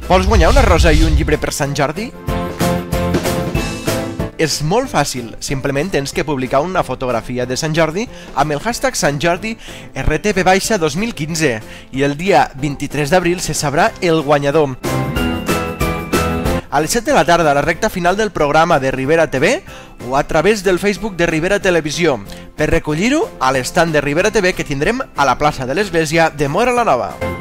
Vols guanyar una rosa i un llibre per Sant Jordi? És molt fàcil, simplement tens que publicar una fotografia de Sant Jordi amb el hashtag SantJordiRTP-2015 i el dia 23 d'abril se sabrà el guanyador. A les 7 de la tarda, a la recta final del programa de Ribera TV o a través del Facebook de Ribera Televisió, per recollir-ho a l'estand de Ribera TV que tindrem a la plaça de l'Església de Móra la Nova.